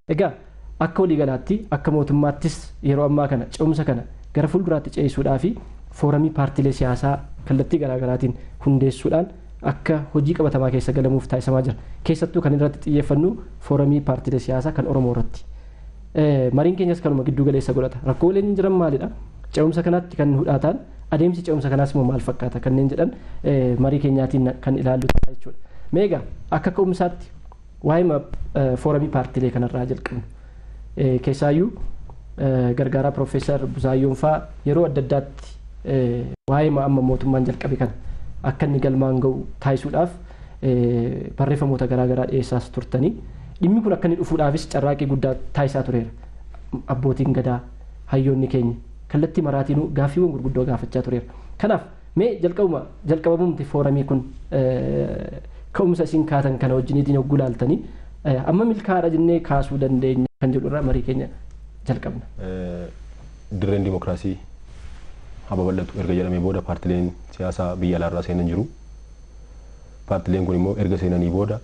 Egaa akka walii galaatti akka mootummaattis yeroo ammaa kana ce'umsa kana gara fuulduraatti ce'isuudhaa fi fooramii paartiilee siyaasaa kallattii garaagaraatiin hundeessuudhaan akka hojii qabatamaa keessa galamuuf taasisamaa jira. Keessattuu kan irratti xiyyeeffannu fooramii paartiilee siyaasaa kan Oromoo irratti. Mariin keenyas kanuma giddu galeessa godhata. Rakkooleen jiran maalidha? Ce'umsa kanatti kan hudhaataan adeemsi ce'umsa kanaas immoo maal fakkaata kanneen jedhan marii keenyaatiin kan ilaallu ta'a jechuudha. Meegaa akka ka'umsaatti waa'ee fooramii paartiilee kanarraa jalqabnu. Keessaayyuu gargaaraa Piroofeesar Buzaayyoon fa'aa yeroo adda addaatti waa'ee amma mootummaan jalqabe kana akka inni galmaan ga'u taasisuudhaaf barreeffamoota garaagaraa dhiyeessaas turtanii dhimmi kun akka inni dhufuudhaafis carraaqqii guddaa taasisaa tureera. Abbootiin gadaa hayyoonni keenya kallattii maraatiinuu gaaffiiwwan gurguddoo gaafachaa tureera. Kanaaf mee jalqabamumti fooramii kun ka'umsa isin kaatan kana wajjiniitiin hogguu laaltanii amma milkaa'aadha jennee kaasuu dandeenya kan jedhurraa marii keenya jalqabna. Dirreen dimokiraasii haa babal'atu erga jedhamee booda paartileen siyaasaa biyya alaarraa seenan jiru. Paartileen kun immoo erga seenanii booda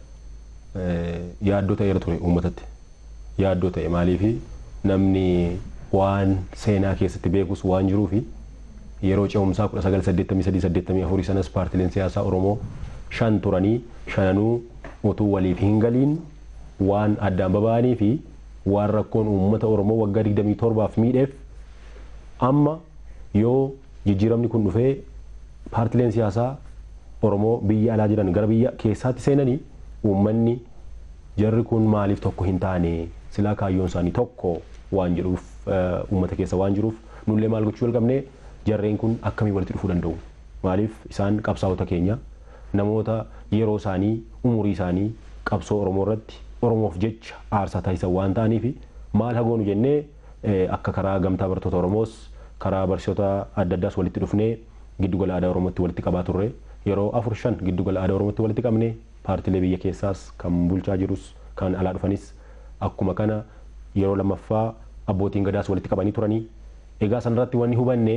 yaaddoo ta'eera ture uummatatti. Yaaddoo ta'e maaliifi namni waan seenaa keessatti beekus waan jiruufi yeroo ce'umsaa 1983 sanas paartileen siyaasaa Oromoo 5 turanii 5 utuu waliif hin galiin waan addaan baba'anii fi waan rakkoon uummata Oromoo waggaa 27 miidheef amma yoo jijjiiramni kun dhufee paartileen siyaasaa Oromoo biyya alaa jiran gara biyya keessaatti seenanii uummanni jarri kun maaliif tokko hin taane silaa kaayyoon isaanii tokko waan jedhuuf uummata keessa waan jiruuf nullee maal gochuu jalqabne jarreen kun akkamii walitti dhufuu danda'u maaliif isaan qabsaa'ota keenya namoota yeroo isaanii umurii isaanii qabsoo Oromoo irratti Oromoof jecha aarsaa taasisan waan ta'aniif maal hagoonu jennee akka karaa gamtaa bartoota Oromoos karaa barsiisota adda addaas walitti dhufnee giddugala aadaa Oromootti walitti qabaa turre yeroo 4-5 giddugala aadaa Oromootti walitti qabne paartilee biyya keessaas kan bulchaa jirus kan alaa dhufanis akkuma kana yeroo lammaffaa abbootiin gadaas walitti qabanii turanii egaa sanarratti wanni hubanne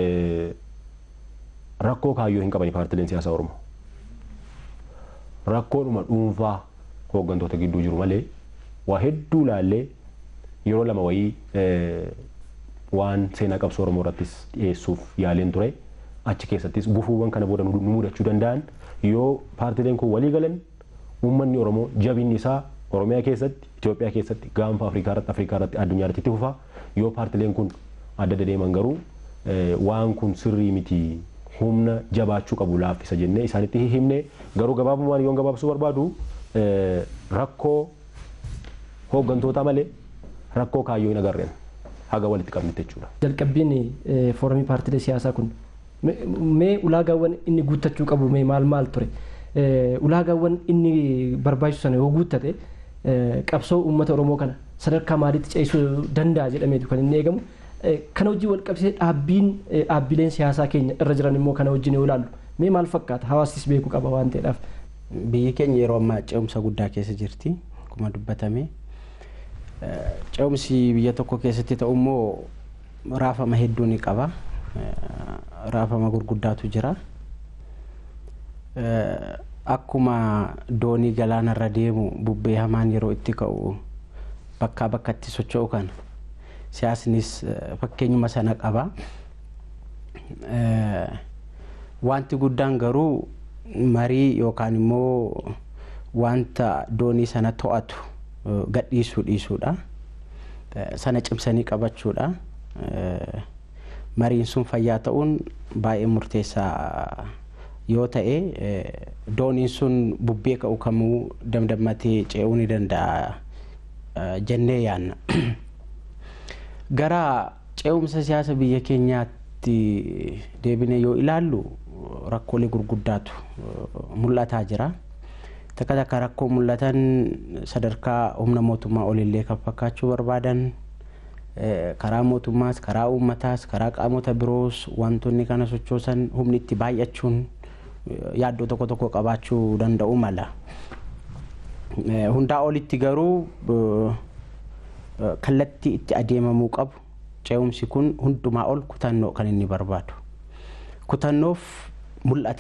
rakkoo kaayyoo hin qabani paartileen siyaasaa Oromoo. Rakkoodhuma dhuunfaa hooggantoota gidduu jiru malee waa hedduu laallee yeroo lama wayii waan seenaa qabsoo Oromoo irrattis dhiyeessuuf yaaleen ture achi keessattis gufuuwwan kana booda nu mudachuu danda'an yoo paartileen kun walii galan uummanni Oromoo jabinni isaa Oromiyaa keessatti Itoophiyaa keessatti gaanfa Afrikaa irratti addunyaa irratti itti fufa yoo paartileen kun adda deeman garuu waan kun sirrii miti humna jabaachuu qabu laaffisa jennee isaanitti himne garuu gabaabumaan yoon gabaabsuu barbaadu rakkoo hooggantoota malee rakkoo kaayyoo hin agarreen haga walitti qabnetti jechuudha. Jalqabbiin fooramii paartilee siyaasaa kun mee ulaagaawwan inni guuttachuu qabu mee maal ture? Ulaagaawwan inni barbaachisu sana yoo guuttate qabsoo uummata Oromoo kana sadarkaa maaliitti ceesisuu danda'a jedhameetu kan inni eegamu. Kana hojii wal qabsee dhaabbileen siyaasaa keenya irra jiran immoo kana wajjin yoo ilaallu mee maal fakkaata hawaasnis beekuu qaba waan ta'eedhaaf. Biyyi keenya yeroo ammaa ce'umsa guddaa keessa jirti akkuma dubbatame. Ce'umsi biyya tokko keessatti ta'u immoo raafama hedduu ni qaba. Raafama gurguddaatu jira. Akkuma doonii galaanarra deemu bubbee hamaan yeroo itti ka'u bakkaa bakkatti socho'u kana siyaasnis fakkeenyuma sana qaba. Wanti guddaan garuu marii yookaan immoo wanta doonii sana to'atu gadhiisuudha. Sana cimsanii qabachuudha. Mariin sun fayyaa ta'uun baay'ee murteessaa yoo ta'e dooniin sun bubbee ka'u kamuu damdammatee ce'uu ni danda'a jennee yaanna. Gara ce'umsa siyaasa biyya keenyaatti deebinee yoo ilaallu rakkoolee gurguddaatu mul'ataa jira. Takka rakkoo mul'atan sadarkaa humna mootummaa olillee kan fakkaachuu barbaadan karaa mootummaas karaa uummataas karaa qaamota biroos wantoonni kana sochoosan humni itti baay'achuun yaaddoo tokko qabaachuu danda'u mala. Hundaa olitti garuu kallattii itti adeemamuu qabu ce'umsi kun hundumaa ol kutannoo kan inni barbaadu. Kutannoof mul'ata.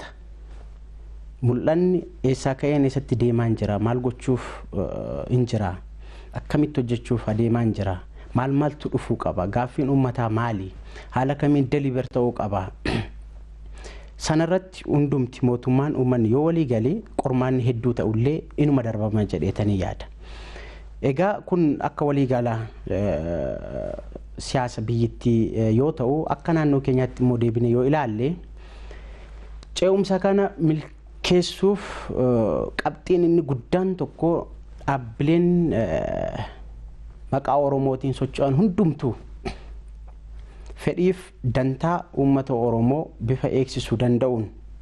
Mul'anni eessaa ka'een eessatti deemaan jira maal gochuuf hin jira akkamitti hojjechuuf adeemaan jira maaltu dhufuu qaba gaaffiin uummataa maali haala kamiin deliver ta'uu qaba sanarratti hundumti mootummaan uummanni yoo walii galee qormaanni hedduu ta'ullee inuma darbama jedheetanii yaada. Egaa kun akka walii galaa siyaasa biyyattii yoo ta'u akka naannoo keenyaatti immoo deebine yoo ilaalle ce'umsa kana milkeessuuf qabxiin inni guddaan tokko dhaabbileen maqaa Oromootiin socho'an hundumtuu fedhiif dantaa uummata Oromoo bifa eegsisuu danda'uun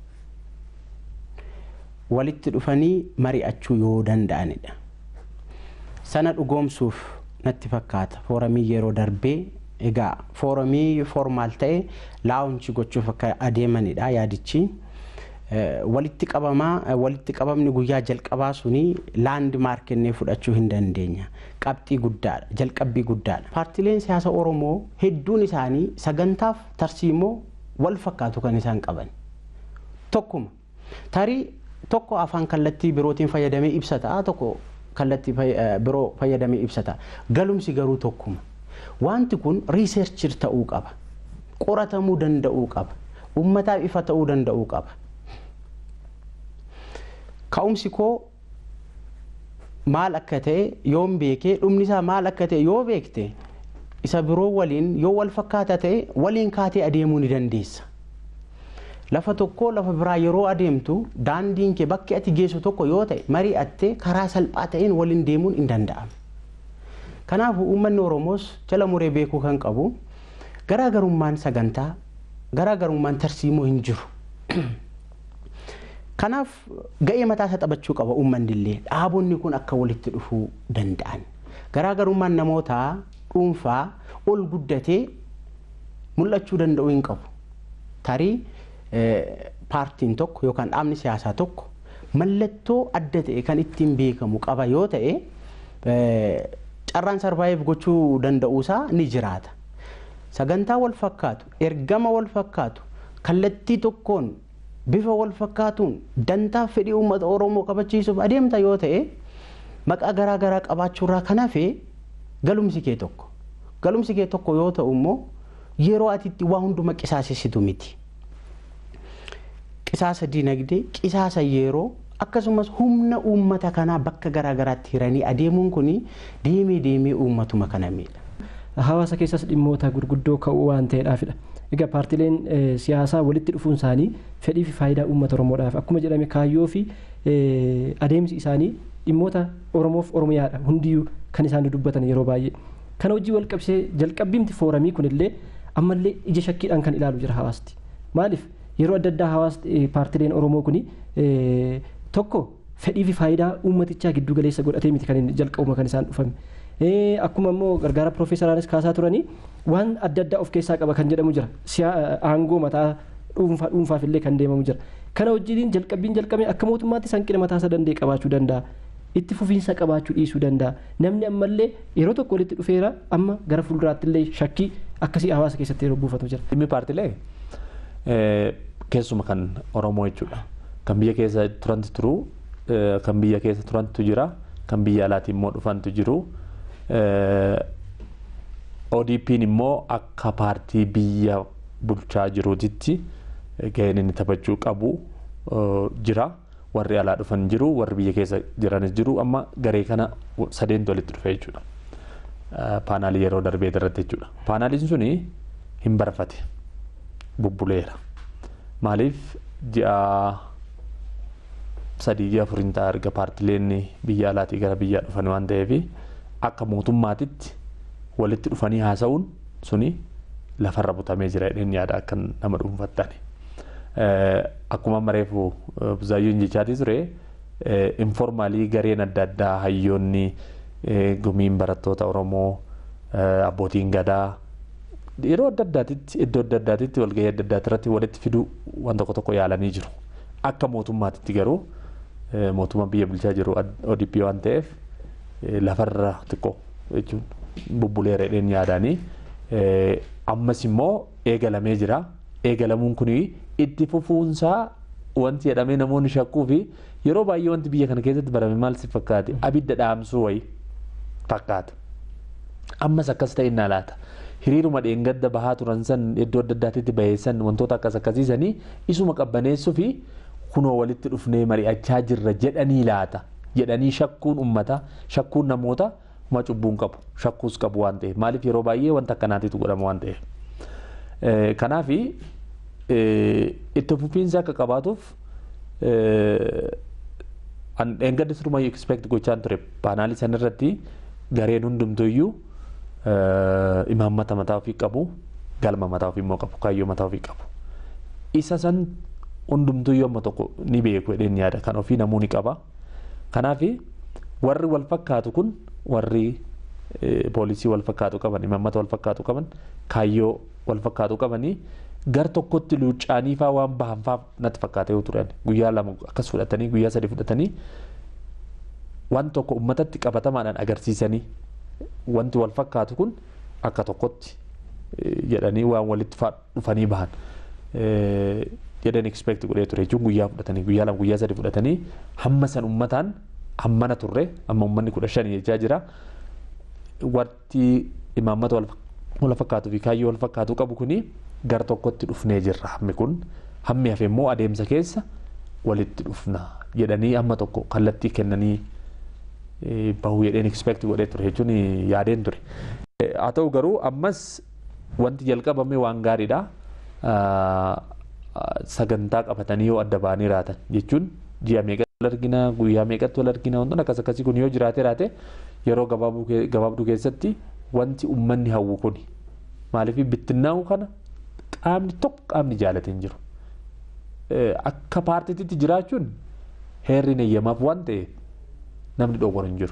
walitti dhufanii mari'achuu yoo danda'anidha. Sana dhugoomsuuf natti fakkaata foorumii yeroo darbee egaa foorumii formaal ta'e laawunchi gochuuf akka adeemanidha yaadichi. Walitti qabamni guyyaa jalqabaa suni laandmaark kennee fudhachuu hin dandeenya. Qabxii guddaadha, jalqabbii guddaadha. Paartileen siyaasa Oromoo hedduun isaanii sagantaaf tarsiimoo wal fakkaatu kan isaan qaban. Tokkuma. Tarii tokko afaan kallattii birootiin fayyadamee ibsata, tokko kallattii biroo fayyadamee ibsata. Galumsi garuu tokkuma. Wanti kun riiserchir ta'uu qaba. Qoratamuu danda'uu qaba. Uummataaf ifa ta'uu danda'uu qaba. Ka'umsi koo maal akka ta'e yoon beekee dhumni isaa maal akka ta'e yoo beekte isa biroo waliin yoo wal fakkaata ta'e waliin kaatee adeemuu ni dandeessa. Lafa tokko lafa biraa yeroo adeemtu daandiin kee bakki ati geessu tokko yoo ta'e mari'attee karaa salphaa ta'een waliin deemuun hin danda'amu. Kanaafuu uummanni Oromoos jala muree beekuu kan qabu garaagarummaan sagantaa garaagarummaan tarsiimoo hin jiru. Kanaaf ga'ee mataa isaa taphachuu qaba uummanni illee dhaabonni kun akka walitti dhufuu danda'an. Garaagarummaan namootaa dhuunfaa ol guddatee mul'achuu danda'uu hin qabu. Tarii paartiin tokko yookaan dhaabni siyaasaa tokko mallattoo adda ta'e kan ittiin beekamu qaba yoo ta'e carraan sarvaayiv gochuu danda'uusaa ni jiraata. Sagantaa wal fakkaatu, ergama wal fakkaatu, kallattii tokkoon bifa wal fakkaatuun dantaa fedhii uummata Oromoo kabachiisuuf adeemta yoo ta'e maqaa garaa garaa qabaachuurraa kan hafe galumsi kee tokko. Galumsi kee tokko yoo ta'u immoo yeroo ati itti waa hunduma qisaasessitu miti. Qisaasa dinagdee, qisaasa yeroo akkasumas humna uummata kanaa bakka garaa garaatti hiranii adeemuun kuni deemee uummatuma kana miidha. Hawaasa keessas dhimmoota gurguddoo ka'uu waan ta'eedhaafidha. Egaa paartileen siyaasaa walitti dhufuun isaanii fedhii fi faayidaa uummata Oromoodhaaf akkuma jedhame kaayyoo fi adeemsi isaanii dhimmoota Oromoof Oromiyaadha hundiyyuu kan isaan dubbatan yeroo baay'ee. Kana hojii wal qabsee jalqabbiimti foorumii kunillee ammallee ija shakkiidhaan kan ilaalu jira hawaasti. Maaliif yeroo adda addaa hawaasti paartileen Oromoo kuni tokko fedhii fi faayidaa uummatichaa giddu galeessa godhatee miti kan jalqabuma kan isaan dhufame. Akkuma immoo gargaara Piroofeesaraanis kaasaa turanii waan adda addaa of keessaa qaba kan jedhamu jira. Aangoo mataa dhuunfaaf illee kan deemamu jira. Kana hojiin jalqabbiin jalqabee akka mootummaatti hanqina mataa isaa danda'e qabaachuu danda'a. Itti fufiinsa qabaachuu dhiisuu danda'a. Namni ammallee yeroo tokko walitti dhufeera amma gara fuulduraatti illee shakkii akkasii hawaasa keessatti yeroo buufatu jira. Dhimmi paartilee keessuma kan Oromoo jechuudha. Kan biyya keessa turantu jiru, kan biyya keessa turantu jira, kan biyya alaatti immoo dhufantu jiru. ODP'n immoo akka paartii biyya bulchaa jiruutitti gaheen inni taphachuu qabu jira. Warri alaa dhufan jiru, warri biyya keessa jiranis jiru. Amma garee kana sadeentu walitti dhufe jechuudha. Paanaalii yeroo darbee irratti jechuudha. Paanaaliin suni hin barfate bubbuleera. Maaliif ji'a 3-4 ta'a erga paartileen biyya alaatii gara biyyaa dhufan waan ta'eef akka mootummaatitti walitti dhufanii haasa'uun suni lafarra butamee jira jedheen yaada akka nama dhuunfattani. Akkuma mareefu Buzaayyuun jechaatii ture informaalii gareen adda addaa hayyoonni gumiin barattoota Oromoo abbootiin gadaa yeroo adda addaatitti iddoo adda addaatitti walgahii adda addaatti irratti walitti fiduu waan tokko tokko yaalanii jiru. Akka mootummaatitti garuu mootummaa biyya bulchaa jiru ODP waan ta'eef lafarra xiqqoo jechuun bubbuleera jedheen yaadanii ammas immoo eegalamee jira. Eegalamuun kun itti fufuunsaa wanti jedhamee namoonni shakkuu fi yeroo baay'ee wanti biyya kana keessatti barame maal si fakkaate abidda dhaamsuu wayi takkaata. Ammas akkas ta'e innaa laata. Hiriiruma dheengadda bahaa turan san iddoo adda addaatitti baheessan wantoota akkas akkasiisanii isuma qabbaneessuu fi kunoo walitti dhufnee mari'achaa jirra jedhanii laata jedhanii shakkuun ummata shakkuun namoota uma cubbuun qabu shakkuus qabu waan ta'eef maaliif yeroo baay'ee wanta akkanaatitu godhama waan ta'eef. Kanaaf itti fufiinsa akka qabaatuuf dheengadda siruma expect gochaan ture paanaalii san irratti gareen hundumtuyyuu imaammata mataa ofii qabu galma mataa ofii immoo qabu kaayyoo mataa ofii qabu. Isa san hundumtuyyuu amma tokko ni beeku jedheen yaada kan ofii namuu ni qaba. Kanaaf warri wal fakkaatu kun warri poolisii wal fakkaatu qaban imaammata wal fakkaatu qaban kaayyoo wal fakkaatu qabanii gar tokkotti luucaanii faa waan bahan faa natti fakkaatee turan guyyaa lama akkas fudhatanii guyyaa sadii fudhatanii waan tokko ummatatti qabatamaadhaan agarsiisanii wanti wal fakkaatu kun akka tokkotti jedhanii waan walitti dhufanii bahan jedhan expect godhee ture jechuun guyyaa fudhatanii guyyaa lama guyyaa sadii fudhatanii hamma san ummataan hammana turre amma ummanni 15 jechaa jira wanti imaammata wal fakkaatu fi kaayyoo wal fakkaatu qabu kuni gar tokkotti dhufnee jirra hammi kun hammi hafe immoo adeemsa keessa walitti dhufna jedhanii amma tokko kallattii kennanii bahuu jedheen expect godhee ture jechuun yaadeen ture. Haa ta'u garuu ammas wanti jalqabame waan gaariidha. Sagantaa qabatanii yoo adda baanii raatan jechuun ji'a meeqatti wal argina guyyaa meeqatti wal argina wantoonni akkas akkasii kun yoo jiraate yeroo gabaabduu keessatti wanti ummanni hawwu kun maaliif bittinnaa'u kana qaamni tokko qaamni jaalate hin jiru. Akka paartiitti jiraachuun heerri eeyyamaaf waan ta'eef namni dhoowwan hin jiru.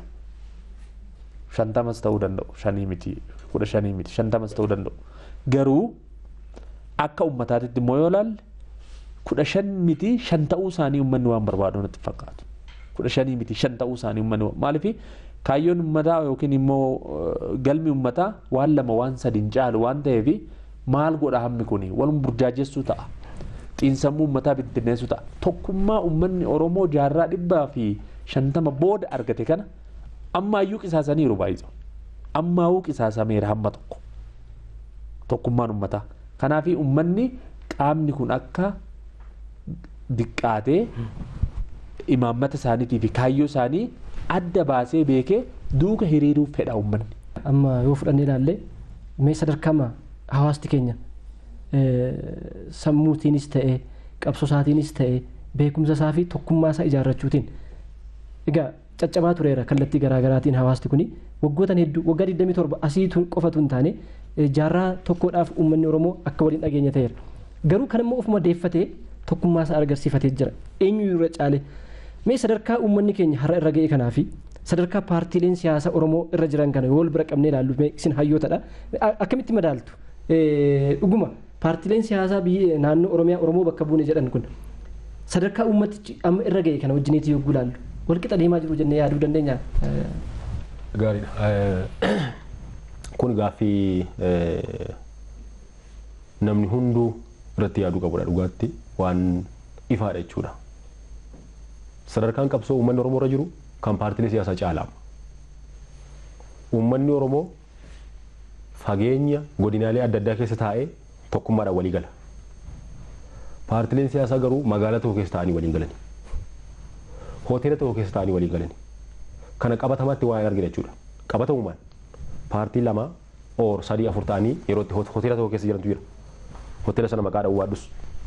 50 ta'uu danda'u 5 miti 15 miti 50 ta'uu danda'u. Garuu akka ummataatitti immoo yoo ilaalle 15 miti 5 ta'uu isaanii ummanni waan barbaadu natti fakkaatu. 15 miti 5 ta'uu isaanii ummanni maaliif kaayyoon ummataa yookiin immoo galmi ummataa waan lama waan sadiin caalu waan ta'eef maal godha hammi kuni walum burjaajessuu ta'a. Xiinsammuu ummataa bittinneessuu ta'a. Tokkummaa ummanni Oromoo jaarraa 150 booda argate kana ammaayyuu qisaasaniiru baay'ee. Ammaayuu qisaasameera hamma tokko. Tokkummaan ummataa. Kanaaf ummanni qaamni kun akka diqqaatee imaammata isaaniitii fi kaayyoo isaanii adda baasee beekee duuka hiriiruuf fedha ummanni. Amma yoo fudhannee ilaalle mee sadarkama hawaasti keenya sammuutiinis ta'e qabsoo isaatiinis ta'e beekumsa isaa fi tokkummaa isaa ijaarrachuutiin egaa caccabaa tureera kallattii garaagaraatiin hawaasti kuni waggoota hedduu waggaa 27 asii qofatu hin taane jaarraa tokkodhaaf uummanni Oromoo akka waliin dhageenya ta'eera. Garuu kan immoo ofuma deeffatee tokkummaa isaa agarsiifatee jira. Eenyu irra caale mee sadarkaa uummanni keenya har'a irra ga'e kanaa fi sadarkaa paartiileen siyaasaa Oromoo irra jiran kana yoo wal bira qabnee ilaallu isin hayyootadha. Akkamitti madaaltu? Dhuguma paartiileen siyaasaa biyya naannoo Oromiyaa Oromoo bakka buune jedhan kun sadarkaa uummatichi amma irra ga'e kana wajjineeti yogguu ilaallu wal qixa deemaa jiru jennee yaaduu dandeenya. Gaariidha. Kun gaaffii namni hunduu irratti yaaduu qabudha dhugaatti waan ifaadha jechuudha. Sadarkaan qabsoo uummanni Oromoo irra jiru kan paartiilee siyaasaa caalaa. Uummanni Oromoo fageenya godinaalee adda addaa keessa taa'ee tokkummaadhaan walii gala. Paartiileen siyaasaa garuu magaalaa tokko keessa taa'anii waliin galani. Hoteela tokko keessa taa'anii waliin galani. Kana qabatamaatti waan argina jechuudha. Qabatamumaan paartii lama or 3-4 ta'anii yeroo hoteela tokko keessa jirantu jira. Hoteela sana maqaa dhawwaadhus.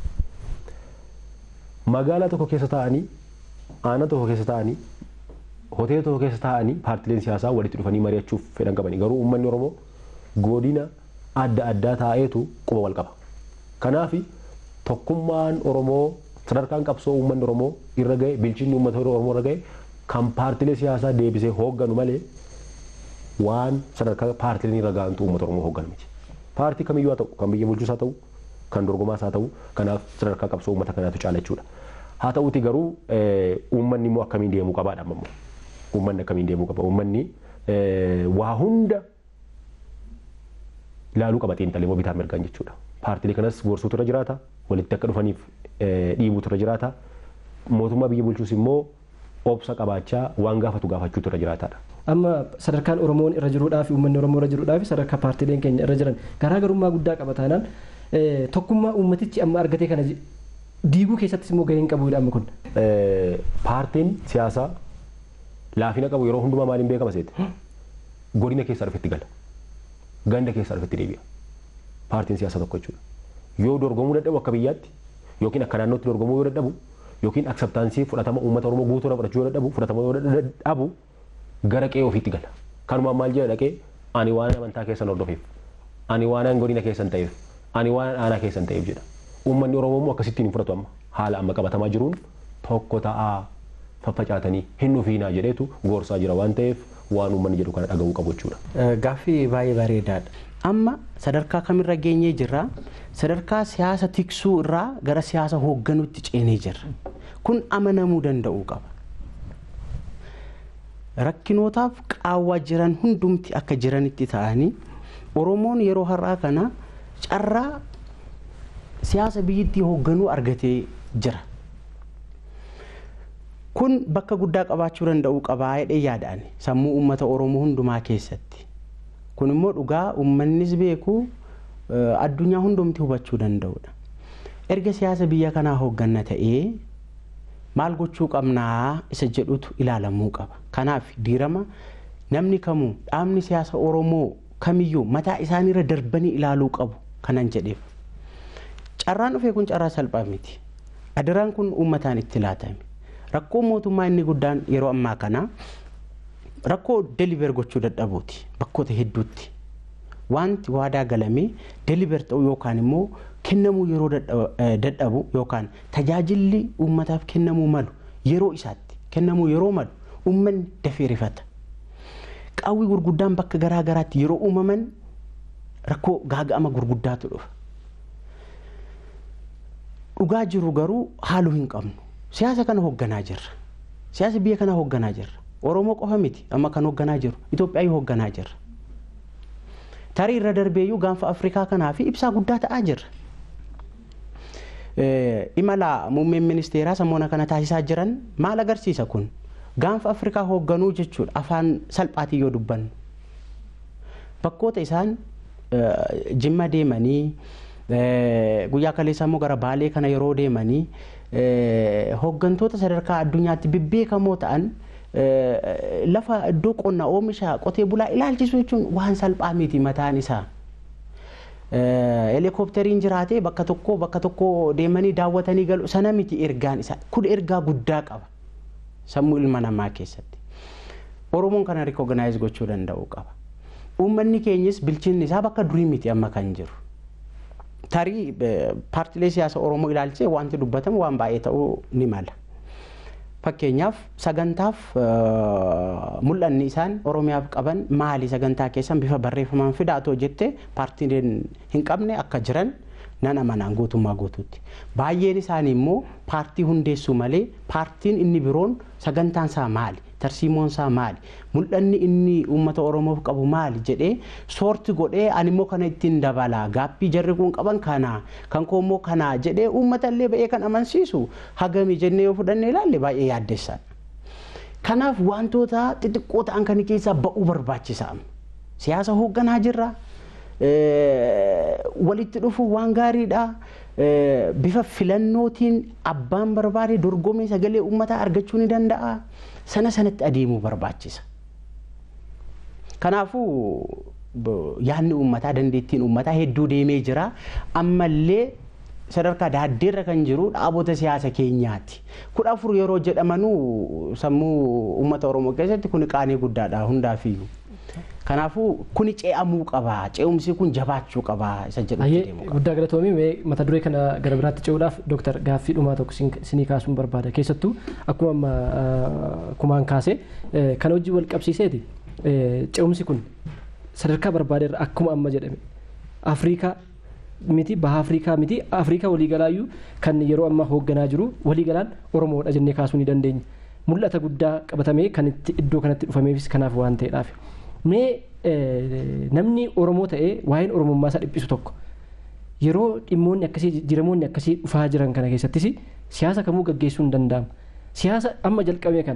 Magaalaa tokko keessa taa'anii aanaa tokko keessa taa'anii hoteela tokko keessa taa'anii paartiileen siyaasaa walitti dhufanii mari'achuuf fedhan qabani. Garuu uummanni Oromoo godina adda addaa taa'eetu quba wal qaba. Kanaaf tokkummaan Oromoo sadarkaan qabsoo uummanni Oromoo irra ga'e bilchinni uummata Oromoo irra ga'e kan paartiilee siyaasaa deebisee hoogganu malee waan sadarkaa paartiileen irra ga'antu uummata Oromoo hoogganu miti. Paartii kamiyyuu haa ta'u kan biyya bulchuus haa ta'u kan dorgomaas haa ta'u kanaaf sadarkaa qabsoo uummata kanaatu caala jechuudha. Haa ta'uuti garuu uummanni immoo akkamiin deemuu qabaadha ammoo. Uummanni akkamiin deemuu qaba. Uummanni waa hunda ilaaluu qaba xiinxalee immoo bitaa mirgaan jechuudha. Paartiilee kanas gorsuutu irra jiraata. Walitti akka dhufaniif dhiibuutu irra jiraata. Mootummaa biyya bulchuus immoo obsa qabaachaa waan gaafatu gaafachuutu irra jiraataadha. amma sadarkaan Oromoon irra jiruudhaa fi uummanni Oromoo irra jiruudhaa fi sadarkaa paartiileen keenya irra jiran garaagarummaa guddaa qaba taanaan tokkummaa uummatichi amma argatee kana diiguu keessattis immoo gaheen qabuudha amma kun. Paartiin siyaasaa laafina qabu yeroo hundumaa maaliin beekama seete godina keessaa dhufetti gala ganda keessaa dhufetti deebi'a paartiin siyaasaa tokko jechuudha. Yoo dorgomuu dadhabu akka biyyaatti yookiin akka naannootti dorgomuu yoo dadhabu yookiin akseptaansii fudhatama uummata Oromoo guutuudha fudhachuu yoo dadhabu fudhatama yoo dadhabu gara qe'ee ofiitti gala. Kanumaan maal jedha dhaqee ani waan amantaa keessan hordofeef ani waan godina keessan ta'eef ani waan aanaa keessan ta'eef jedha. Uummanni Oromoo akkasittiin hin fudhatu amma haala amma qabatamaa jiruun tokko ta'aa faffacaatanii hin dhufiinaa jedheetu gorsaa jira waan ta'eef waan uummanni jedhu kana dhaga'uu qabu jechuudha. Gaaffii baay'ee bareedaadha. Amma sadarkaa kamirra geenyee jirra? Sadarkaa siyaasa tiksuu irraa gara siyaasa hoogganuutti ceenee jirra. Kun amanamuu danda'uu qaba. Rakkinootaaf qaawwaa jiran hundumti akka jiranitti ta'anii Oromoon yeroo har'aa kana carraa siyaasa biyyattii hoogganuu argatee jira. Kun bakka guddaa qabaachuu danda'uu qabaa jedhee yaadaan sammuu uummata Oromoo hundumaa keessatti. Kun immoo dhugaa uummannis beeku addunyaa hundumti hubachuu danda'udha. Erga siyaasa biyya kanaa hoogganna ta'ee maal gochuu qabnaa isa jedhutu ilaalamuu qaba. Kanaaf diirama namni kamuu dhaabni siyaasa Oromoo kamiyyuu mataa isaaniirra darbanii ilaaluu qabu kanan jedheef. Carraan dhufee kun carraa salphaa miti. Adaraan kun uummataan itti laatame. Rakkoo mootummaa inni guddaan yeroo ammaa kana rakkoo deliver gochuu dadhabuuti bakkoota hedduutti. Wanti waadaa galamee deliver ta'uu yookaan immoo kennamuu yeroo dadhabu yookaan tajaajilli uummataaf kennamuu malu yeroo isaatti kennamuu yeroo malu uummanni dafee rifata. Qaawwi gurguddaan bakka garaa garaatti yeroo uumaman rakkoo gaaga'ama gurguddaatu dhufa. Dhugaa jiru garuu haaluu hin qabnu. Siyaasa kana hoogganaa jirra. Siyaasa biyya kana hoogganaa jirra. Oromoo qofa miti amma kan hoogganaa jiru. Itoophiyaa hoogganaa jirra. Tarii irra darbeeyyuu gaanfa Afrikaa kanaa fi ibsaa guddaa ta'aa jirra. Imala muummeen ministeeraa sammoona kana taasisaa jiran maal agarsiisa kun? Gaanfa Afrikaa hoogganuu jechuudha afaan salphaatiin yoo dubbannu. Bakkoota isaan Jimma deemanii guyyaa kaleessaa immoo gara Baalee kana yeroo deemanii hooggantoota sadarkaa addunyaatti bebbeekamoo ta'an lafa iddoo qonnaa oomisha qotee bulaa ilaalchisuu jechuun waan salphaa miti mataan isaa. Helikooppitariin jiraatee bakka tokko deemanii daawwatanii galu sana miti ergaan isaa. Kun ergaa guddaa qaba sammuu ilma namaa keessatti. Oromoon kana rikooganaayiz gochuu danda'uu qaba. Uummanni keenyas bilchinni isaa bakka durii miti amma kan jiru. Tarii paartilee siyaasa Oromoo ilaalchisee wanti dubbatamu waan baay'ee ta'uu ni mala. Fakkeenyaaf sagantaaf mul'anni isaan Oromiyaaf qaban maali sagantaa keessan bifa barreeffamaan fidaatoo jettee paartiileen hin qabne akka jiran nan amanaan guutummaa guutuutti. Baay'een isaanii immoo paartii hundeessuu malee paartiin inni biroon sagantaan isaa maali? Tarsiimoon isaa maali? Mul'anni inni uummata Oromoof qabu maali jedhee soorti godhee ani immoo kana ittiin dabalaa gaaffii jarri kun qaban kana kan koo immoo kana jedhee uummata illee ba'ee kan amansiisu hagamii jennee yoo fudhannee ilaalle baay'ee yaaddessaadha. Kanaaf wantoota xixiqqoo ta'an kan keessaa ba'uu barbaachisaa. Siyaasa hoogganaa jirra. Walitti dhufu waan gaariidha. Bifa filannootiin abbaan barbaade dorgomee sagalee uummataa argachuu ni danda'a. Sanatti adeemuu barbaachisa. Kanaafuu yaadni uummataa dandeettiin uummataa hedduu deemee jira. Ammallee sadarkaa daaddeerra kan jiru dhaabota siyaasa keenyaati. 14 yeroo jedhamanuu sammuu uummata Oromoo keessatti kun qaanii guddaadha hundaafiyyuu. Kanaafuu kuni ce'amuu qaba. Ce'umsi kun jabaachuu qaba isa jedhamu deemu qaba. Guddaa galatoomii mata duree kana gara biraatti ce'uudhaaf Dr. Gaaffii dhumaa tokko sinii kaasuun barbaada. Keessattuu akkuma kumaan kaase kan hojii wal qabsiiseeti ce'umsi kun sadarkaa barbaadeerra akkuma amma jedhame Afrikaa miti baha Afrikaa miti Afrikaa waliigalaayyuu kan yeroo ammaa hoogganaa jiru waliigalaan Oromoodha jennee kaasuu ni dandeenya. Mul'ata guddaa qabatamee kan iddoo kanatti dhufameefis kanaaf waan ta'eedhaaf. Mee namni Oromoo ta'ee waa'een Oromummaa isaa dhiphisu tokko yeroo dhimmoonni akkasii jiramoonni akkasii dhufaa jiran kana keessattis siyaasa kamuu gaggeessuu hin danda'amu. Siyaasa amma jalqabee kan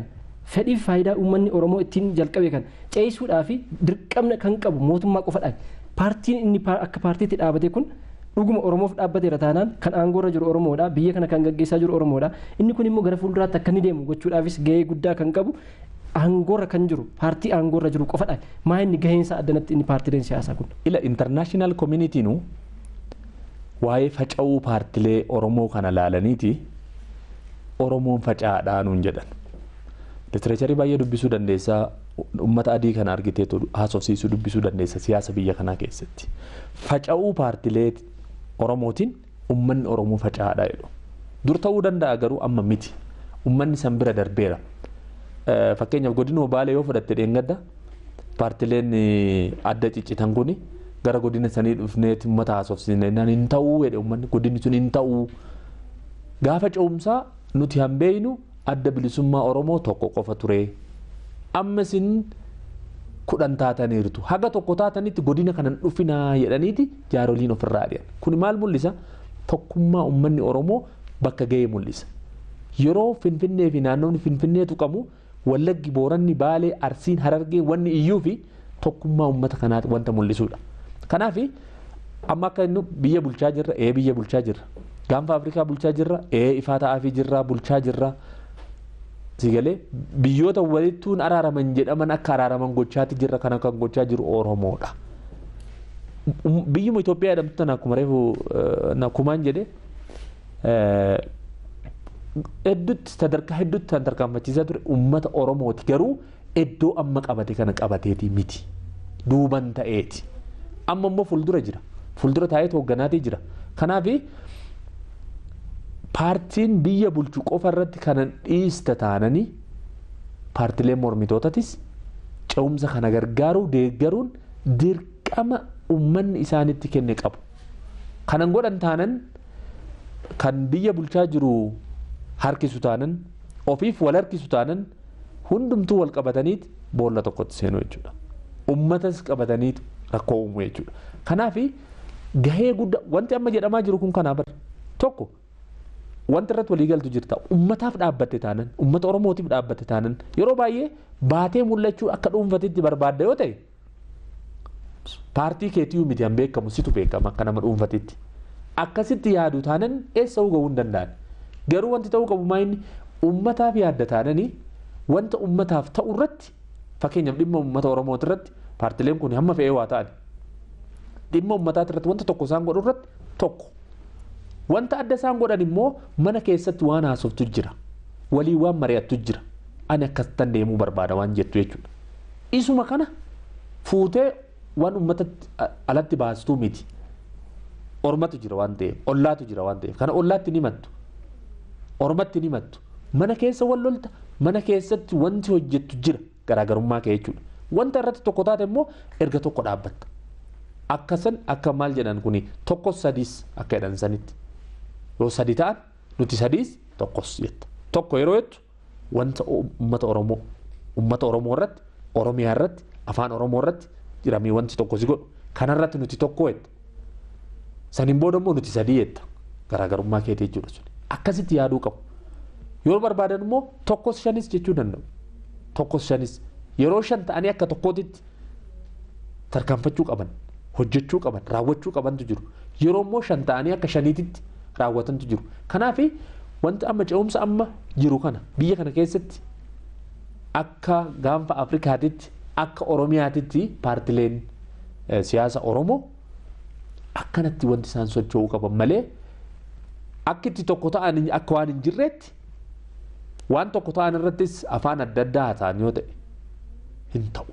fedhii faayidaa uummanni Oromoo ittiin jalqabe kan ceesisuudhaa fi dirqamna kan qabu mootummaa qofadha. Paartiin inni akka paartiitti dhaabate kun dhuguma Oromoof dhaabbateera taanaan kan aangoorra jiru Oromoodha, biyya kana kan gaggeessaa jiru Oromoodha. Inni kun immoo gara fuulduraatti akka inni deemu gochuudhaafis gahee guddaa kan qabu aangoorra kan jiru paartii aangoorra jiru qofadha. Maa inni gaheensa addanatti inni paartiileen siyaasaa kun. Ila international communitynu waa'ee faca'uu paartilee Oromoo kana laalaniiti Oromoon faca'aadhaa nuun jedhan. Literacharii baay'ee dubbisuu dandeessaa, uummata adii kana argiteetu haasofsiisuu dubbisuu dandeessa siyaasa biyya kanaa keessatti. Faca'uu paartilee Oromootiin uummanni Oromoo faca'aadhaa jedhu. Dur ta'uu danda'a garuu amma miti. Uummanni san bira darbeera. Fakkeenyaaf godina Baalee yoo fudhatte dheengadda paartileen adda ciccitan kuni gara godina sanii dhufneeti uummata haasofsiisnaan hin ta'uu jedhe uummanni godinni sun hin ta'uu. Gaafa ce'umsaa nuti hanbeeynu adda bilisummaa Oromoo tokko qofa ture. Amma isin 10 taataniirtu. Haga tokko taatanitti godina kanan dhufinaa jedhaniiti jaaroliin ofirraa dhiyan. Kun maal mul'isa? Tokkummaa uummanni Oromoo bakka ga'ee mul'isa. Yeroo Finfinnee fi naannoon Finfinnee tuqamu Wallaggi, Booranni, Baalee, Arsiin, Harargee wanni iyyuu fi tokkummaa uummata kanaati wanta mul'isudha. Kanaaf amma akka inni biyya bulchaa jirra, biyya bulchaa jirra. Gaanfa Afrikaa bulchaa jirra, ifaa ta'aafii jirra, bulchaa jirra. Sigalee biyyoota walittuun araaraman jedhaman akka araaraman gochaatti jirra, kana kan gochaa jiru Oromoodha. Biyyuma Itoophiyaa jedhamtu tana akkuma reefu nakumaan jedhe hedduutti sadarkaa hedduutti kan tarkaanfachiisaa ture uummata Oromooti. Garuu iddoo amma qabate kana qabateeti miti. Duuban ta'eeti. Amma immoo fuuldura jira. Fuuldura taa'eetu hoogganaatee jira. Kanaaf paartiin biyya bulchu qofa irratti kanan dhiista taananii paartileen mormitootatis ce'umsa kana gargaaruu deeggaruun dirqama uummanni isaanitti kenne qabu. Kanan godhan taanan kan biyya bulchaa jiru harkisu taanan ofiif wal harkisu taanan hundumtuu wal qabataniit boolla tokkotti seenuu jechuudha. Uummatas qabataniit rakkoo uumuu jechuudha. Kanaaf gahee guddaa wanti amma jedhamaa jiru kun kanaa bara tokko wanti irratti waliigaltu jirta. Uummataaf dhaabbatte taanan, uummata Oromootiif dhaabbatte taanan yeroo baay'ee baatee mul'achuu akka dhuunfatitti barbaadda yoo ta'e paartii keetiyyuu miti han beekamu situ beekama akka nama dhuunfatitti. Akkasitti yaadu taanan eessa gahuu hin danda'an. Garuu wanti ta'uu qabu maayinni uummataaf yaadda taananii wanta uummataaf ta'u irratti fakkeenyaaf dhimma uummata Oromooti irratti paartileen kun hamma fe'ee waa ta'an dhimma uummataati irratti wanta tokko isaan godhu irratti tokko. Wanta adda isaan godhan immoo mana keessatti waan haasoftu jira. Walii waan mari'attu jira. Ani akkasitti deemuu barbaada waan jettu jechuudha. Isuma kana fuutee waan uummata alatti baastuu miti. Ormatu jira waan ta'eef, ollaatu jira waan ta'eef. Kana ollaatti ni mattu. Ormatti ni mattu. Mana keessa wal lolta. Mana keessatti wanti hojjettu jira garaagarummaa kee jechuudha. Wanta irratti tokko taate immoo erga tokko dhaabbatta. Akkasan akka maal jedhan kuni tokkos sadiis akka jedhan sanitti. Yoo sadi ta'an nuti sadiis tokkos jetta. Tokko yeroo jettu wanta uummata Oromoo irratti, Oromiyaa irratti, afaan Oromoo irratti jiramii wanti tokko si godhu. Kanarratti nuti tokko jetta. Saniin booda immoo nuti sadii jetta. Garaagarummaa keetii jechuudha. Akkasitti yaaduu qabu. Yoo barbaadan immoo tokkos shanis jechuu danda'u. Tokkos shanis yeroo shan ta'anii akka tokkootitti tarkaanfachuu qaban, hojjechuu qaban, raawwachuu qabantu jiru. Yeroo immoo shan ta'anii akka shaniititti raawwatantu jiru. Kanaaf wanti amma ce'umsa amma jiru kana biyya kana keessatti akka gaanfa Afrikaatitti akka Oromiyaatitti paartileen siyaasa Oromoo akkanatti wanti isaan socho'uu qaban malee akka itti tokko ta'an akka waan hin jirreetti waan tokko ta'an irrattis afaan adda addaa haa ta'an yoo ta'e hin ta'u.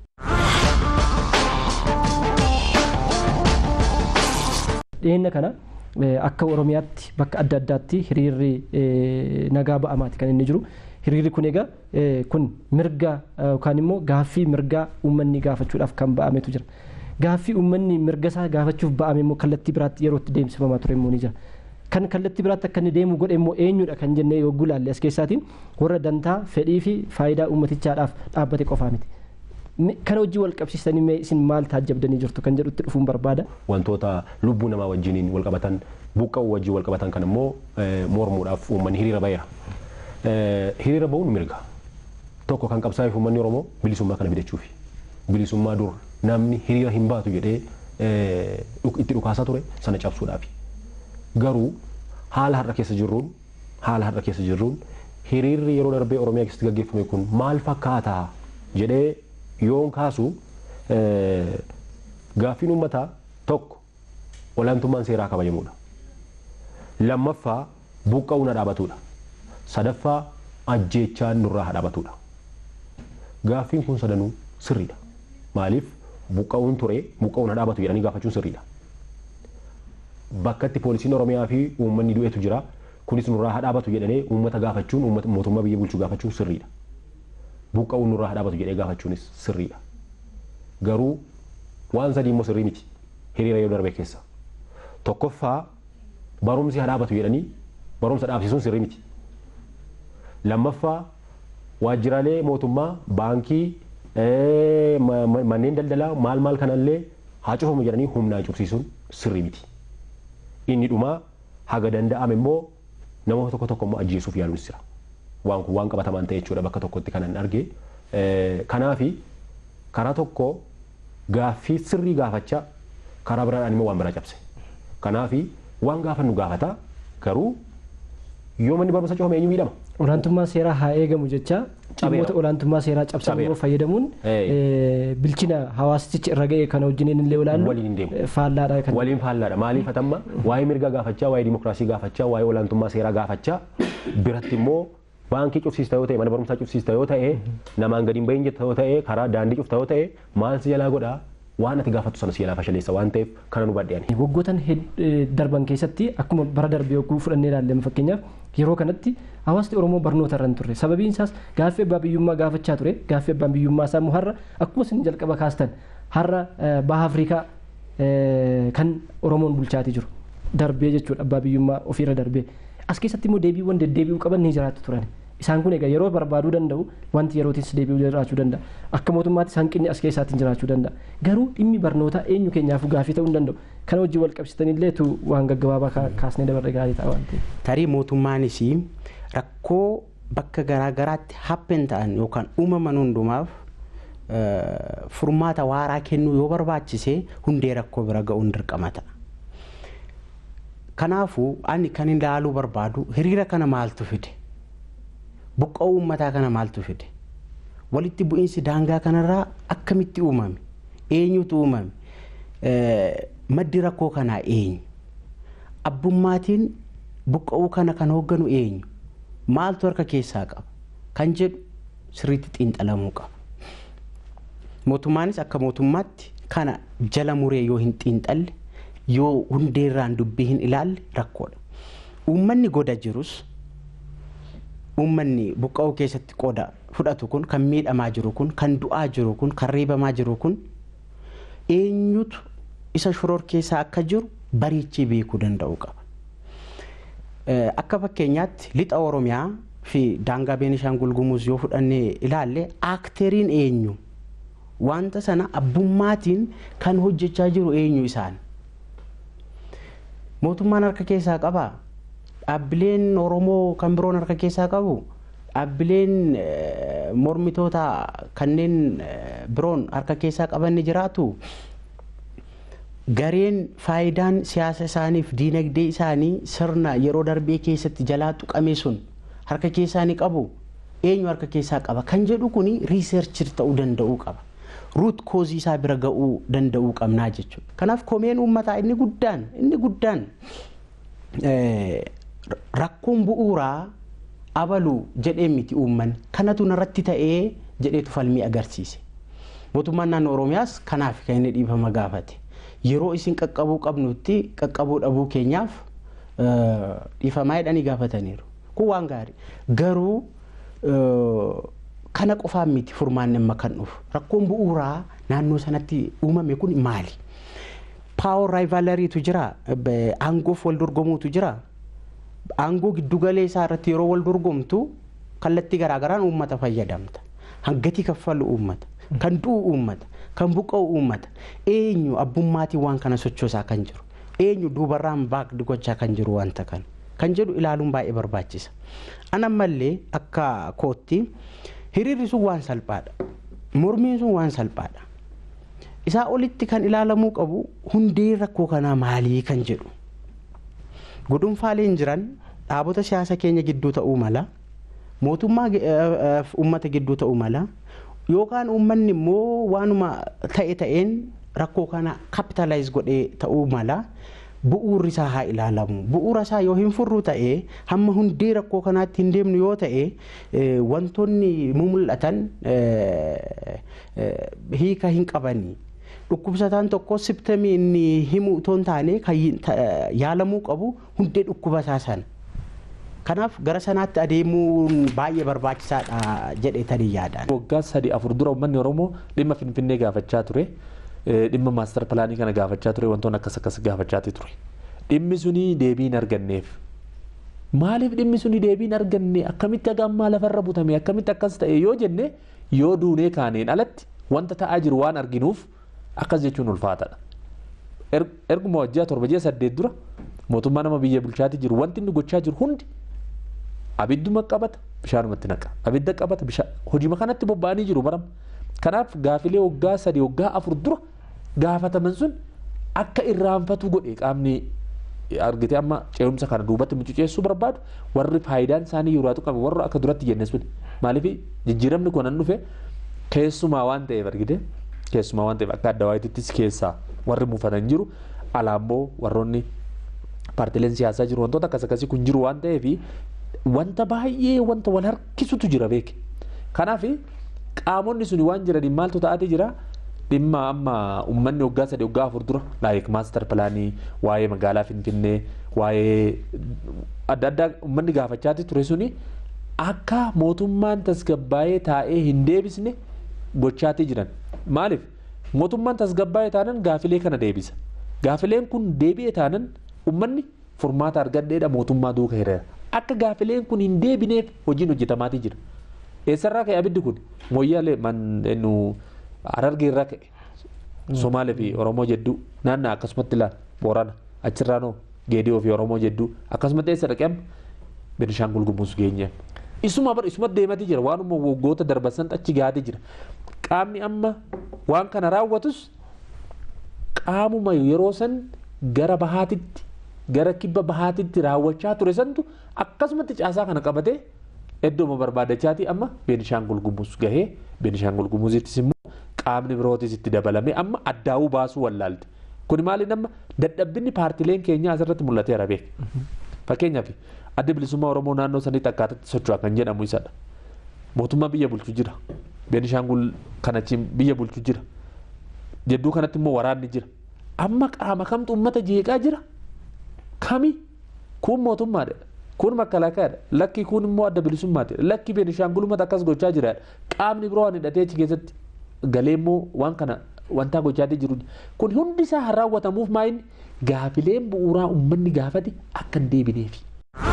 Dhiyeenya kana akka Oromiyaatti bakka adda addaatti hiriirri nagaa ba'amaati kan inni jiru. Hiriirri kun egaa kun mirga yookaan immoo gaaffii mirgaa uummanni gaafachuudhaaf kan ba'ametu jira. Gaaffii uummanni mirga isaa gaafachuuf ba'ame immoo kallattii biraatti yeroo itti deemsifamaa ture immoo ni jira. Kan kallattii biraatti akka inni deemu godhe immoo eenyudha kan jennee yoo gulaalle as keessaatiin warra dantaa fedhii fi faayidaa uummatichaadhaaf dhaabbate qofaa miti. Kana hojii wal qabsiistanii isin maal taajjabdanii jirtu kan jedhutti dhufuun barbaada. Wantoota lubbuu namaa wajjiniin wal qabatan buqqa'uu wajjin wal qabatan kan immoo mormuudhaaf uummanni hiriira ba'eera. Hiriira ba'uun mirga. tokko kan qabsaa'eef uummanni Oromoo bilisummaa kana fidachuufi. Bilisummaa dur namni hiriira hin baatu jedhee itti dhukaasaa ture sana cabsuudhaafi. Garuu haala har'a keessa jirruun hiriirri yeroo darbee Oromiyaa keessatti gaggeeffame kun maal fakkaataa jedhee yoon kaasu gaaffiin uummataa tokko olaantummaan seeraa kabajamuudha. Lammaffaa buqqa'uun haa dhaabatudha. Sadaffaa ajjeechaan nurraa haa dhaabatudha. Gaaffiin kun sadanuu sirriidha. Maaliif buqqa'uun haa dhaabatu jedhanii gaafachuun sirriidha. Bakka itti poolisiin Oromiyaa fi uummanni du'etu jira. Kunis nurraa haa dhaabatu jedhanii uummata gaafachuun mootummaa biyya bulchuu gaafachuun sirriidha. Buqqa'uun nurraa haa dhaabatu jedhee gaafachuunis sirriidha. Garuu waan sadii immoo sirrii miti hiriira yoo darbe keessa. Tokkoffaa barumsi haa dhaabatu jedhanii barumsa dhaabsisuun sirrii miti. Lammaffaa waajjiraalee mootummaa baankii manneen daldalaa maal kanallee haa cufamu jedhanii humnaan cufsiisuun sirrii miti. Inni dhumaa haga danda'ame immoo namoota tokko immoo ajjeesuuf yaaluunis jira. Waan kun waan qabatamaan ta'e jechuudha bakka tokkotti kanan arge. Kanaafi karaa tokko gaaffii sirrii gaafachaa karaa biraadhaan immoo waan biraa cabse. Kanaafi waan gaafannu gaafata garuu yoo manni barumsa cufame eenyu miidhama. Olaantummaa seeraa haa eegamu jecha dhimmoota olaantummaa seeraa cabsan immoo fayyadamuun bilchina hawaasichi irra ga'e kana wajjin illee ilaallu faallaadha kan. Waliin faallaadha. Maaliif hatamma waa'ee mirga gaafachaa, waa'ee dimokiraasii gaafachaa, waa'ee olaantummaa seeraa gaafachaa biratti immoo baankii cufsiista yoo ta'e, mana barumsaa cufsiista yoo ta'e, namaan gadi hin bahin jetta yoo ta'e, karaa daandii cufta yoo ta'e, maal si jalaa godhaa? Waan ati gaafattu sana si jalaa fashaleessa waan ta'eef kana nu badheeni. Waggoottan darban keessatti akkuma bara darbee yogguu fudhannee ilaalle fakkeenyaaf yeroo kanatti hawaasni Oromoo barnoota irra hin turre. Sababiin isaas gaaffii abbaa biyyummaa gaafachaa ture. Gaaffii abbaa biyyummaa isaa immoo har'a akkuma isin jalqaba kaastan har'a baha Afrikaa kan Oromoon bulchaatii jiru darbee jechuudha abbaa biyyummaa ofiirra darbee. As keessatti immoo deebiiwwan deddeebi'uu qaban ni jiraatu turan. Isaan kun egaa yeroo barbaaduu danda'u wanti yerootiis deebi'uu jiraachuu danda'a. Akka mootummaatti hanqinni as keessaatiin jiraachuu danda'a. Garuu dhimmi barnootaa eenyu keenyaafuu gaaffii ta'uu hin danda'u. Kana wajjin wal qabsiisanillee waan gaggabaabaa kaasnee dabarre gaarii ta'a waan ta'eef. Tarii mootummaanis rakkoo bakka garaa garaatti happen ta'an yookaan uumaman hundumaaf furmaata waaraa kennuu yoo barbaachise hundee rakkoo bira ga'uun dirqama ta'a. Kanaafuu ani kan ilaaluu barbaadu hiriira kana maaltu fide? Buqqa'uu uummataa kana maaltu fide? Walitti bu'iinsi daangaa kanarraa akkamitti uumame? Eenyutu uumame? Maddi rakkoo kanaa eenyu? Abbummaatiin buqqa'uu kana kan hoogganu eenyu? Maaltu harka keessaa qaba? Kan jedhu sirriitti xiinxalamuu qaba. Mootummaanis akka mootummaatti kana jala muree yoo hin xiinxalle yoo hundeerraan dubbii hin ilaalle rakkoodha. Uummanni goda jirus uummanni buqqa'uu keessatti qooda fudhatu kun kan miidhamaa jiru kun kan du'aa jiru kun kan reebamaa jiru kun eenyutu isa shoror keessaa akka jiru bariichee beekuu danda'u qaba. Akka fakkeenyaatti lixa Oromiyaa fi daangaa Beenishaangul Gumuz yoo fudhannee ilaalle aakteriin eenyu? Wanta sana abbummaatiin kan hojjechaa jiru eenyu isaan? Mootummaan harka keessaa qabaa? Dhaabbileen Oromoo kan biroon harka keessaa qabu? Dhaabbileen mormitoota kanneen biroon harka keessaa qaban ni jiraatu? Gareen faayidaan siyaasa isaaniif diinagdee isaanii sirna yeroo darbee keessatti jalaa tuqame sun harka keessaa ni qabu? Eenyu harka keessaa qaba? Kan jedhu kuni riiserchir ta'uu danda'uu qaba. Ruut koozii isaa bira ga'uu danda'uu qabnaa jechuudha. Kanaaf komeen uummataa inni guddaan rakkoon bu'uuraa abaluu jedhee miti uummanni kanatu narratti ta'ee jedheetu falmii agarsiise. Mootummaan naannoo Oromiyaas kanaaf kan inni dhiifama gaafate. Yeroo isin qaqqabuu qabnutti qaqqabuu dhabuu keenyaaf dhiifamaa jedhanii gaafataniiru. Kun waan gaarii. Garuu kana qofaan miti furmaanni amma kan dhufu. Rakkoon bu'uuraa naannoo sanatti uumame kun maali? Power rivalrytu jira, aangoof wal dorgomuutu jira. Aangoo giddugalee isaa irratti yeroo wal dorgomtu kallattii garaagaraan uummata fayyadamta. Hangatii kaffalu uummata, kan du'u uummata, kan buqqa'u uummata. Eenyu abbummaatiin waan kana sochoosaa kan jiru? Eenyu duubarraan baaqdi gochaa kan jiru wanta kana? Kan jedhu ilaaluun baay'ee barbaachisa. Anammallee akka kootti hiriirri sun waan salphaadha. Mormiin sun waan salphaadha. Isaa olitti kan ilaalamuu qabu hundee rakkoo kanaa maalii kan jedhu. Gudunfaaleen jiran dhaabota siyaasa keenya gidduu ta'uu mala, mootummaa uummata gidduu ta'uu mala, yookaan uummanni immoo waanuma ta'een rakkoo kana kapitaalaayiz godhee ta'uu mala. Bu'uurri isaa haa ilaalamu. Bu'uura isaa yoo hin furru ta'ee hamma hundee rakkoo kanaatti hin deemnu yoo ta'e wantoonni mul'atan hiika hin qabani. Dhukkubsataan tokko sibtamii inni himu otoo hin taane kan yaalamuu qabu hundee dhukkuba isaa sana. Kanaaf gara sanaatti adeemuun baay'ee barbaachisaadha jedhee tanii yaadaan. Waggaa 3-4 dura uummanni Oromoo dhimma Finfinnee gaafachaa ture. Dhimma maastar pilaanii kana gaafachaa ture, wantoonni akkas gaafachaa ture. Dhimmi suni deebii hin arganneef. Maaliif dhimmi suni deebii hin arganne? Akkamitti hagammaa lafarra butame? Akkamitti akkas ta'e yoo jenne yoo duunee kaaneen alatti wanta ta'aa jiru waan arginuuf akkas jechuun ulfaataadha. Erguma wajjaa 7-8 dura mootummaa nama biyya bulchaati jiru wanti inni gochaa jiru hundi abidduma qabata bishaanumatti naqa. Abidda qabata bishaan hojii kanatti bobba'anii jiru baram. Kanaaf gaafilee waggaa 3 waggaa 4 dura gaafataman sun akka irraanfatu godhe qaamni argite amma ce'umsa kana duubatti mucuceessuu barbaadu warri faayidaan isaanii yeroo qabu warra akka duratti jenne sun maaliif jijjiiramni kun dhufe keessumaa waan ta'eef argite keessumaa waan ta'eef akka adda waayitittis keessaa warri muufatan jiru alaammoo warroonni paartileen siyaasaa jiru wantoota akkasii kun jiru waan ta'eef wanta baay'ee wanta wal harkisutu jira beeke. Kanaaf qaamonni suni waan jiraniin maaltu ta'ati jira dhimma amma uummanni waggaa 3 waggaa 4 dura laayik maastar pilaanii waa'ee magaalaa Finfinnee waa'ee adda addaa uummanni gaafachaati ture suni akka mootummaan tasgabbaa'ee taa'ee hin deebisne gochaati jiran. Maaliif mootummaan tasgabbaa'ee taanan gaafilee kana deebisa. Gaafileen kun deebi'ee taanan uummanni furmaata argadheedha mootummaa duuka hiriira. Akka gaafileen kun hin deebineef hojiin hojjetamaatii jira. Eessarraa ka'e abiddi kun mooyyaalee nu Harargee irraa ka'e Somaalee fi Oromoo jedduu naannaa akkasumatti ilaala Boorana achirraanoo Geediyoo fi Oromoo jedduu akkasumatti eessa dhaqee Beenishaangul Gumuz geenye. Isuma deematii jira waanuma waggoota darbasan achi gahatee jira. Qaamni amma waan kana raawwatus qaamuma yeroo san gara bahaatitti gara kibba bahaatitti raawwachaa ture santu akkasumatti caasaa kana qabatee eddooma barbaadachaati amma Beenishaangul Gumuz gahee Beenishaangul Gumuzittis immoo qaamni birootis itti dabalame amma addaa'uu baasuu wallaalte. Kun maali nama dadhabbinni paartileen keenya asirratti mul'ateera beek. Fakkeenyaaf adda bilisummaa Oromoo naannoo sanitti akkaataatti socho'aa kan jedhamu isadha. Mootummaa biyya bulchu jira. Beenishaangul kanachi biyya bulchu jira. Jedduu kanatti immoo waraanni jira. Amma qaama kamtu uummata jeeqaa jira? Kami? Kun mootummaadha. Kun makkalaakaadha. Lakki kun immoo adda bilisummaati. Lakki Beenishaangul uummata akkas gochaa jira. Qaamni biroo waan hidhatee achi keessatti galee immoo waan kana wanta gochaatee jiru. Kun hundi isaa haa raawwatamuuf maayini gaafileen bu'uuraa uummanni gaafate akka hin deebineefi.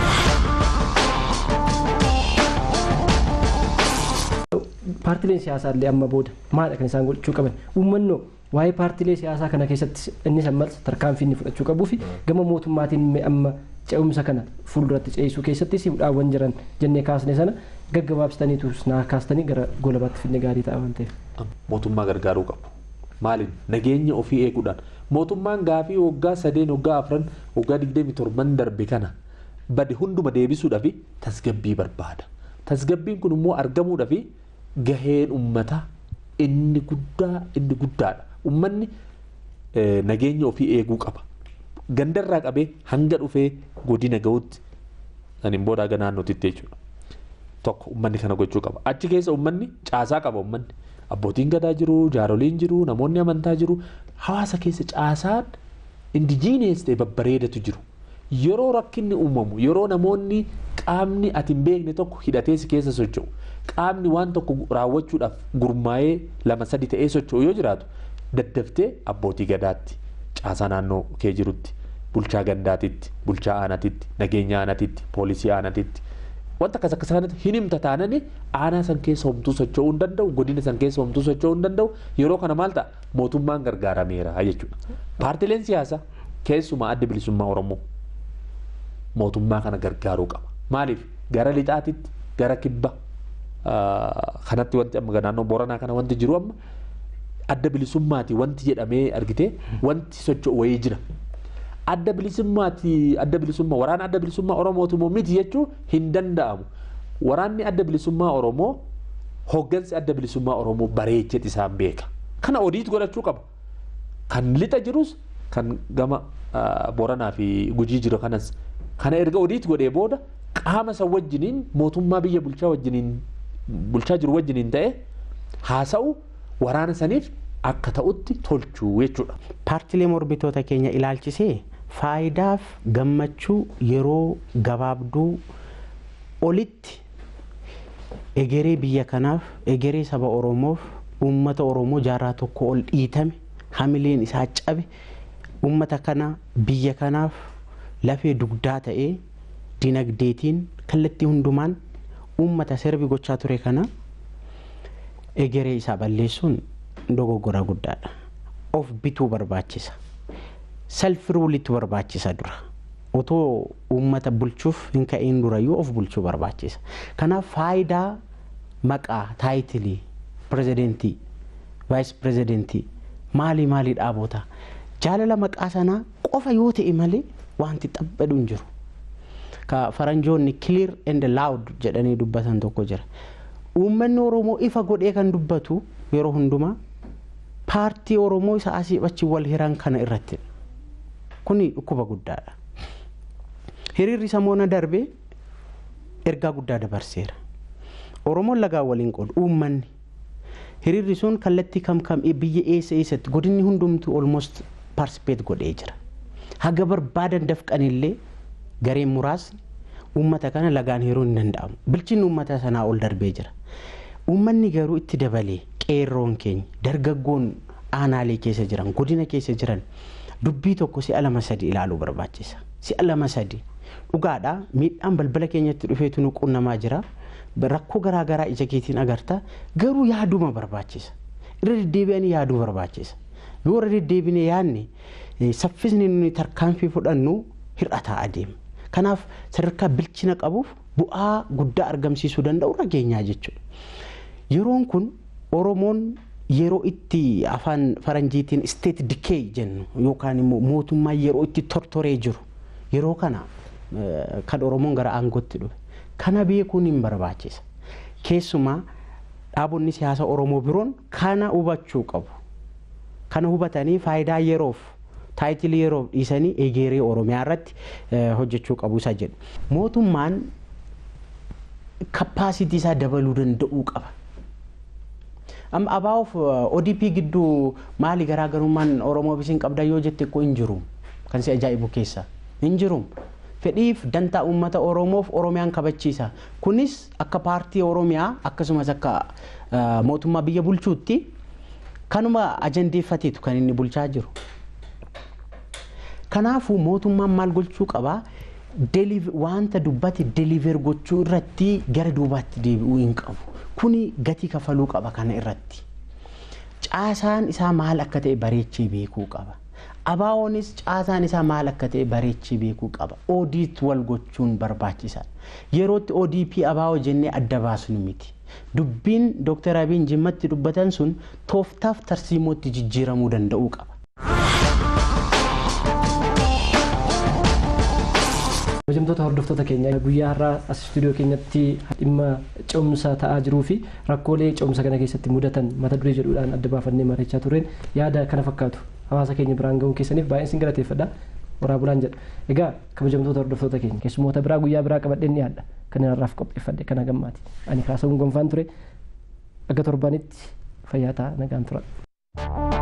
Paartileen siyaasaa illee amma booda maadha kan isaan gochuu qaban uummanni waa'ee paartilee siyaasaa kana keessatti inni sammalsa tarkaanfii inni fudhachuu qabuu fi gama mootummaatiin amma ce'umsa kana fuulduratti ce'isuu keessatti si'uudhaawwan jiran jennee kaasne sana gaggabaabsitaniitus naa kaastanii gara golabaatti finne gaarii ta'a waan ta'eef. Mootummaa gargaaruu qabu. Maaliin nageenya ofii eeguudhaan mootummaan gaafii waggaa 3 waggaa 4 waggaa 27 darbe kana bade hunduma deebisuudhaaf tasgabbii barbaada. Tasgabbiin kun immoo argamuudhaaf gaheen uummataa inni guddaadha. Uummanni nageenya ofii eeguu qaba. Gandarraa qabee hanga dhufee godina gahuutti ani booda naannootitti jechuudha. Tokko uummanni kana gochuu qaba. Achi keessa uummanni caasaa qaba uummanni. Abbootiin gadaa jiru, jaaroliin jiru, namoonni amantaa jiru. Hawaasa keessa caasaan indijiinees ta'e babbareedatu jiru. Yeroo rakkinni uumamu, yeroo namoonni qaamni ati hin beekne tokko hidhatee si keessa socho'u, qaamni waan tokko raawwachuudhaaf gurmaa'ee 2-3 ta'ee socho'u yoo jiraatu, daddaftee abbootii gadaatti, caasaa naannoo kee jirutti, bulchaa gandaatitti, bulchaa aanatitti, nageenya aanatitti, poolisii aanatitti. Wanta akkas kanatti hin himta taanani aanaa san keessa homtuu socho'uu hin danda'u, godina san keessa homtuu socho'uu hin danda'u. Yeroo kana maal ta'a? Mootummaan gargaarameera jechuudha. Paartileen siyaasaa keessumaa adda bilisummaa Oromoo mootummaa kana gargaaruu qaba. Maaliif? Gara lixaatitti, gara kibba kanatti wanti amma naannoo Booranaa kana wanti jiru amma adda bilisummaati wanti jedhamee argite wanti socho'u wayii jira. Adda bilisummaa waraana adda bilisummaa Oromootu miti jechuu hin danda'amu. Waraanni adda bilisummaa Oromoo hoggansi adda bilisummaa Oromoo bareechet isaan beeka. Kana odiit godhachuu qaba. Kan lixa jirus kan gama Booranaa fi Gujii jiru kanas kana erga odiit godhee booda qaama san wajjiniin mootummaa biyya bulchaa jiru wajjiniin ta'e haasa'u waraana saniif akka ta'utti tolchuu jechuudha. Paartilee mormitoota keenya ilaalchisee faayidaaf gammachuu yeroo gabaabduu olitti egeree biyya kanaaf egeree saba Oromoof uummata Oromoo jaarraa tokko ol dhiitame hamileen isaa cabe uummata kana biyya kanaaf lafee dugdaa ta'ee dinagdeetiin kallattii hundumaan uummata serbi gochaa ture kana egeree isaa balleessuun dogoggora guddaadha. Of bituu barbaachisa. Self rule'itti barbaachisa dura. Otoo uummata bulchuuf hin ka'in durayyuu of bulchuu barbaachisa. Kanaaf faayidaa maqaa taayitilii pirezidentii vaayis pirezidentii maalii dhaabota jaalala maqaa sanaa qofa yoo ta'e malee wanti xabbadu hin jiru. Ka faranjoonni clear and loud jedhanii dubbatan tokko jira. Uummanni Oromoo ifa godhee kan dubbatu yeroo hundumaa paartii Oromoo isa asii achi wal hiran kana irratti. Kuni dhukkuba guddaadha. Hiriirri samoona darbee ergaa guddaa dabarseera. Oromoon lagaa waliin qoodu uummanni. Hiriirri sun kallattii kam biyya eessatti godinni hundumtu almost participate godhee jira. Haga barbaadan dafqanillee gareen muraasni uummata kana lagaan hiruu hin danda'amu. Bilchinni uummata sanaa ol darbee jira. Uummanni garuu itti dabalee qeerroon keenya dargaggoon aanaalee keessa jiran godina keessa jiran dubbii tokko si'a lama sadi ilaaluu barbaachisa. Si'a lama sadi dhugaadha miidhaan balbala keenyatti dhufeetu nu qunnamaa jira. Rakkoo garaagaraa ija keetiin agarta garuu yaaduma barbaachisa. Irra deddeebi'anii yaaduu barbaachisa. Yoo irra deddeebine yaadne saffisni nuyi tarkaanfii fudhannu hir'ataa adeema. Kanaaf sadarkaa bilchina qabuuf bu'aa guddaa argamsiisuu danda'u rageenyaa jechuudha. Yeroon kun Oromoon yeroo itti afaan faranjiitiin state decay jennu yookaan immoo mootummaa yeroo itti tortoree jiru yeroo kana kan Oromoon gara aangootti dhufe. Kana beekuun hin barbaachisa. Keessumaa dhaabonni siyaasa Oromoo biroon kana hubachuu qabu. Kana hubatanii faayidaa yeroof taayitilii yeroof dhiisanii egeree Oromiyaa irratti hojjechuu qabu isa jedhu. Mootummaan capacity isaa dabaluu danda'uu qaba. Amma abaa'uuf ODP gidduu maali garaagarummaan Oromoo bisiin qabda yoo jette ko hin jiru. Kan si ajaa'ibu keessa hin jiru. Fedhiif dantaa uummata Oromoof Oromiyaan kabachiisa. Kunis akka paartii Oromiyaa akkasumas akka mootummaa biyya bulchuutti kanuma ajandeeffateetu kan inni bulchaa jiru. Kanaafuu mootummaan maal gochuu qaba? Wanta dubbate deliver gochuu irratti gara duubaatti deebi'uu hin qabu. Kuni gatii kafaluu qaba kana irratti. Caasaan isaa maal akka ta'e bareechee beekuu qaba. Abaa'oonis caasaan isaa maal akka ta'e bareechee beekuu qaba. Oodiit wal gochuun barbaachisaadha. Yerootti ODP abaa'oo jennee adda baasnu miti. Dubbiin Dr. Abiin jimmatti dubbatan sun tooftaaf tarsiimootti jijjiiramuu danda'uu qaba. Hojjettoota hordoftoota keenya guyyaa har'aa as istuudiyoo keenyatti dhimma ce'umsa ta'aa jiruu fi rakkoolee ce'umsa kana keessatti mudatan mata duree jedhuudhaan adda baafannee mari'achaa turreen yaada kana fakkaatu hawaasa keenya biraan ga'uun keessaniif baay'een sin galateeffadha. Horaa bulaan jedha. Egaa kabajamtoota hordoftoota keenya keessumoota biraa guyyaa biraa qabadheen dhiyaadha. Kan irraaf qopheeffadhe kana gammaati. Ani kaasawuun gonfaan ture. Aga torbanitti fayyaa ta'a nagaan tura.